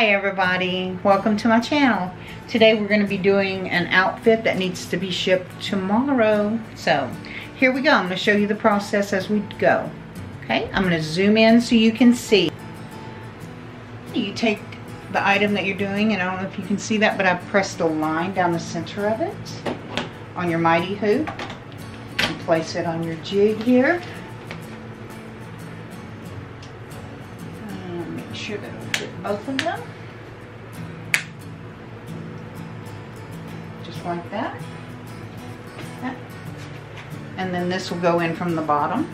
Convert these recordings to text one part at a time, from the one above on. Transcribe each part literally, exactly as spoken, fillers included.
Hi everybody, welcome to my channel. Today we're going to be doing an outfit that needs to be shipped tomorrow. So here we go. I'm going to show you the process as we go. Okay, I'm going to zoom in so you can see. You take the item that you're doing, and I don't know if you can see that, but I've pressed a line down the center of it on your mighty hoop and place it on your jig here. And make sure that it'll fit both of them. Just like that. that. And then this will go in from the bottom.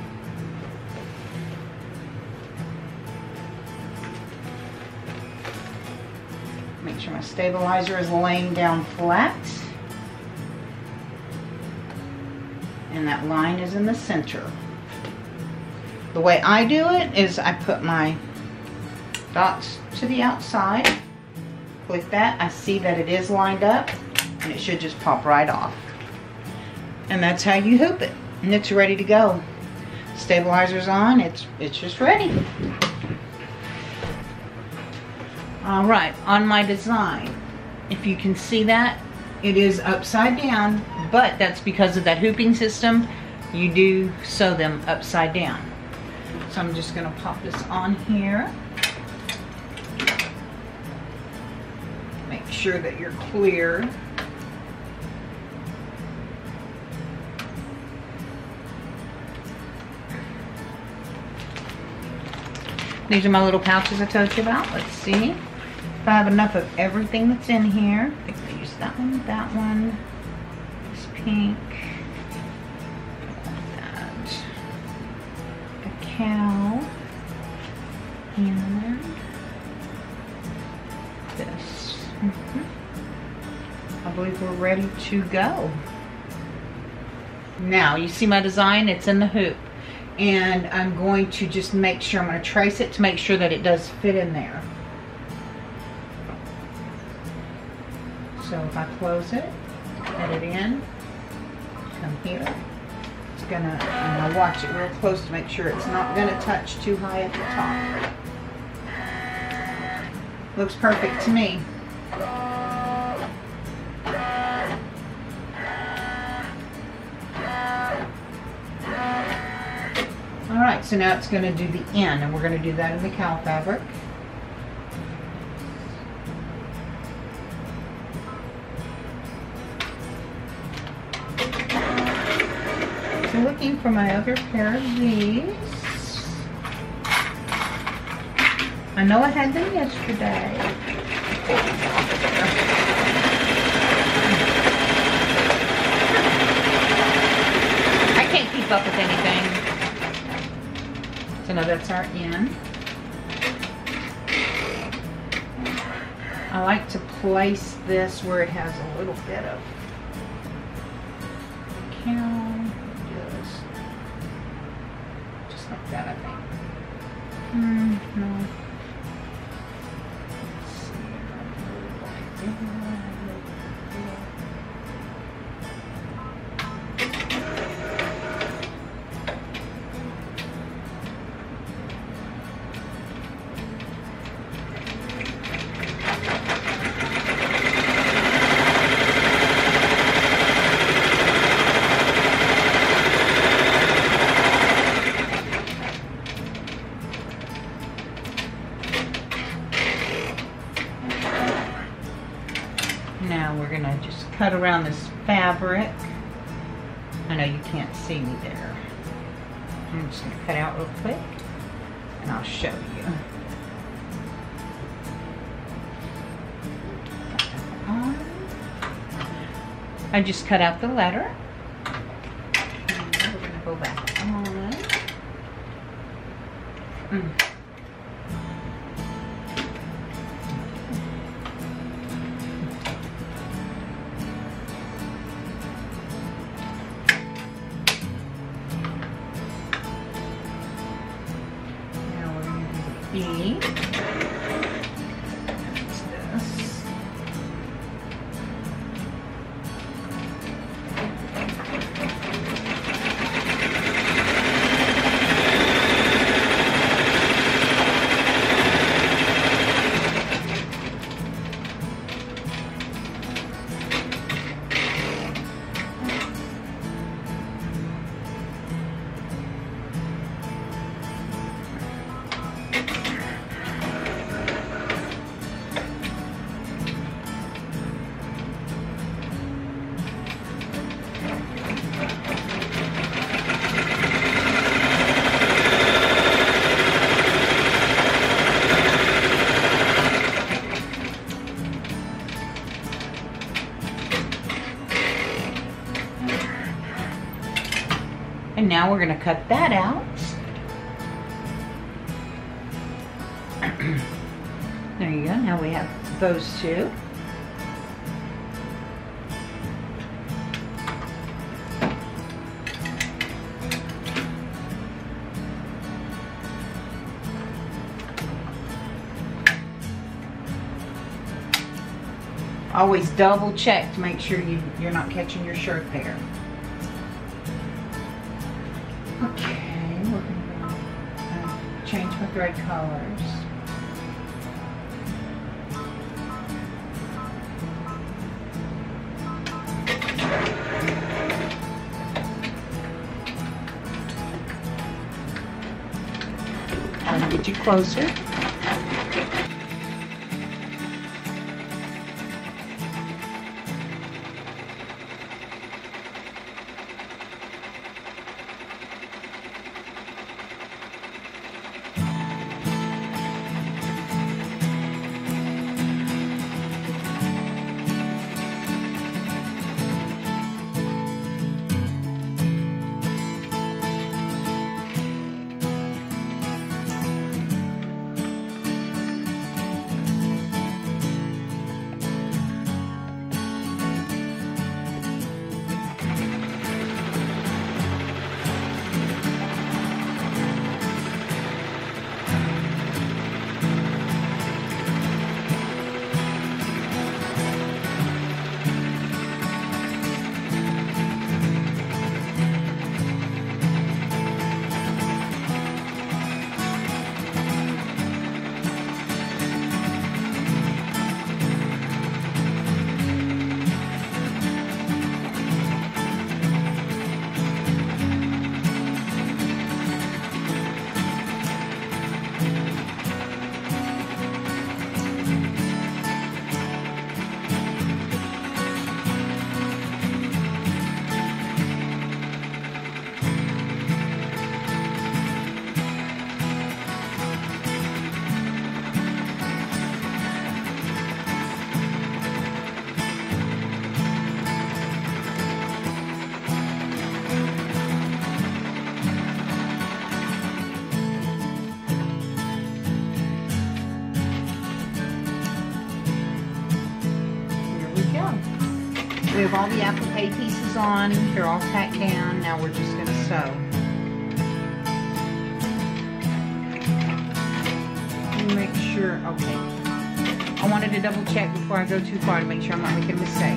Make sure my stabilizer is laying down flat. And that line is in the center. The way I do it is I put my dots to the outside. Click that. I see that it is lined up. And it should just pop right off. And that's how you hoop it. And it's ready to go. Stabilizer's on. It's, it's just ready. Alright, on my design, if you can see that, it is upside down, but that's because of that hooping system. You do sew them upside down. So I'm just going to pop this on here. Make sure that you're clear. These are my little pouches I told you about. Let's see if I have enough of everything that's in here. I think I use that one, that one, this pink, that, a cow, and this. Mm-hmm. I believe we're ready to go. Now, you see my design? It's in the hoop. And I'm going to just make sure, I'm going to trace it to make sure that it does fit in there. So if I close it, get it in, come here, it's going to, I'm going to watch it real close to make sure it's not going to touch too high at the top. Looks perfect to me. Alright, so now it's going to do the end, and we're going to do that in the cow fabric. So looking for my other pair of these. I know I had them yesterday. I can't keep up with anything. So now that's our end. I like to place this where it has a little bit of cow. Just, just like that, I think. Mm, no. Let's see. Now we're going to just cut around this fabric. I know you can't see me there. I'm just going to cut out real quick and I'll show you. I just cut out the letter. And we're going to go back on. Mm. E. That's this. now we're going to cut that out. There you go. Now we have those two. Always double check to make sure you, you're not catching your shirt there. Okay, we're going to uh, change my thread colors. I'll get you closer. We have all the applique pieces on. They're all tacked down. Now we're just going to sew. Make sure, okay. I wanted to double check before I go too far to make sure I'm not making a mistake.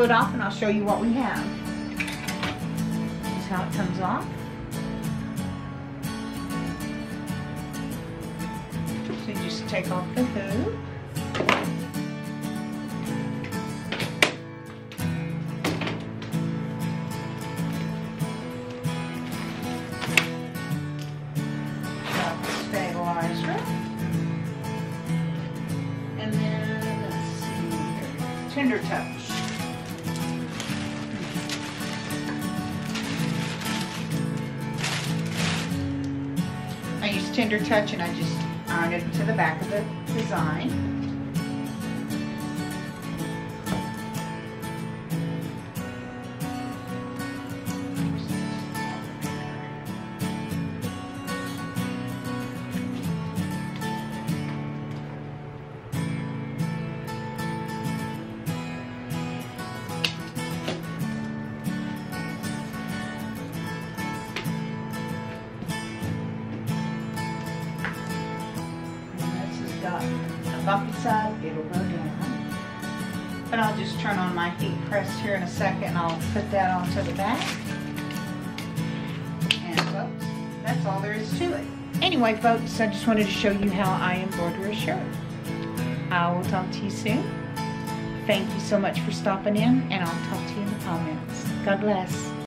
it off and I'll show you what we have. This is how it comes off. So you just take off the hoop. And then, let's see, Tender Touch. I use Tender Touch and I just iron it to the back of the design. A bumpy side, it'll go down. But I'll just turn on my heat press here in a second and I'll put that onto the back. And folks, that's all there is to it. Anyway folks, I just wanted to show you how I embroider a shirt. I will talk to you soon. Thank you so much for stopping in, and I'll talk to you in the comments. God bless.